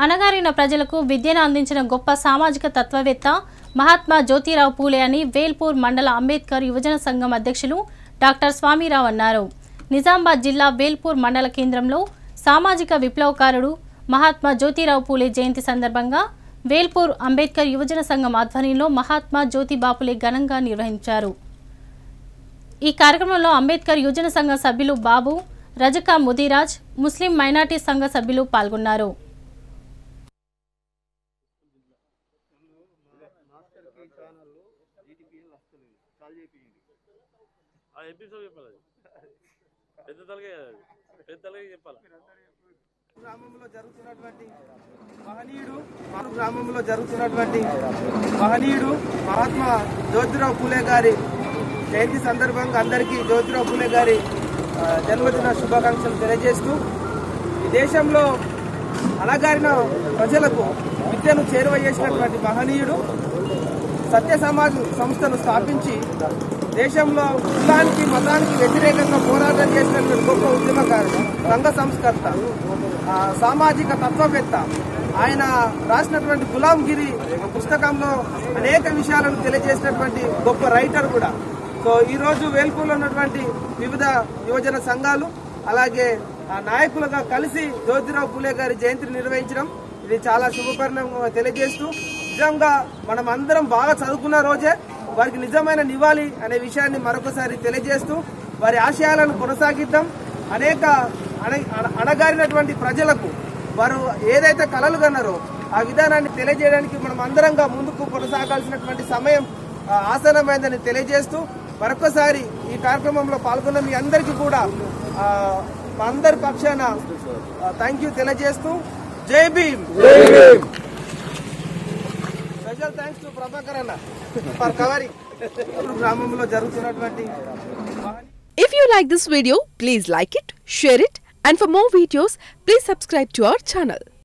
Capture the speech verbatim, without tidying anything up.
అనగారిన ప్రజలకు విద్యను అందించిన గొప్ప సామాజిక తత్వవేత్త మహాత్మా జ్యోతిరావు పూలే అని వేల్పూర్ మండల అంబేద్కర్ యువజన సంఘం అధ్యక్షులు డాక్టర్ స్వామిరావు అన్నారు. నిజామాబాద్ జిల్లా వేల్పూర్ మండల కేంద్రంలో సామాజిక విప్లవకారుడు మహాత్మా జ్యోతిరావు పూలే జయంతి సందర్భంగా వేల్పూర్ అంబేద్కర్ యువజన సంఘం ఆధ్వర్యంలో మహాత్మా జ్యోతిబా పూలే ఘనంగా నిర్వహించారు. ఈ కార్యక్రమంలో అంబేద్కర్ యువజన సంఘ సభ్యులు బాబు, రజకా ముదిరాజ్, ముస్లిం మైనార్టీ సంఘ సభ్యులు పాల్గొన్నారు. గ్రామంలో జరుగుతున్నటువంటి మహనీయుడు గ్రామంలో జరుగుతున్నటువంటి మహనీయుడు మహాత్మా జ్యోతిరావు పూలే గారి జయంతి సందర్భంగా అందరికీ జ్యోతిరావు పూలే గారి జన్మదిన శుభాకాంక్షలు తెలియజేస్తూ ఈ దేశంలో అణగారిన ప్రజలకు విద్యను చేరువ చేసినటువంటి మహనీయుడు సత్య సమాజ్ సంస్థను స్థాపించి దేశంలో కులానికి మతానికి వ్యతిరేకంగా పోరాటం చేసినటువంటి గొప్ప ఉద్యమకారుడు, సంఘ సంస్కర్త, సామాజిక తత్వవేత్త. ఆయన రాసినటువంటి గులాంగిరి పుస్తకంలో అనేక విషయాలను తెలియజేసినటువంటి గొప్ప రైటర్ కూడా. సో ఈ రోజు వేల్పూర్లో ఉన్నటువంటి వివిధ యువజన సంఘాలు అలాగే నాయకులుగా కలిసి జ్యోతిరావు పూలే గారి జయంతిని నిర్వహించడం ఇది చాలా శుభపరిణామం తెలియజేస్తూ, నిజంగా మనం అందరం బాగా చదువుకున్న రోజే వారికి నిజమైన నివాళి అనే విషయాన్ని మరొకసారి తెలియజేస్తూ వారి ఆశయాలను కొనసాగిద్దాం. అనేక అణగారినటువంటి ప్రజలకు వారు ఏదైతే కలలు కన్నారో ఆ విధానాన్ని తెలియజేయడానికి మనం అందరంగా ముందుకు కొనసాగాల్సినటువంటి సమయం ఆసన్నమైందని తెలియజేస్తూ మరొకసారి ఈ కార్యక్రమంలో పాల్గొన్న మీ అందరికీ కూడా మా అందరి పక్షాన థ్యాంక్ యూ తెలియజేస్తూ జై Bhim. Special thanks to Prabhakar అన్న ఫర్ కవరింగ్ గ్రామంలో జరుగుతున్నటువంటి. If you like this video, please like it, share it, and for more videos, please subscribe to our channel.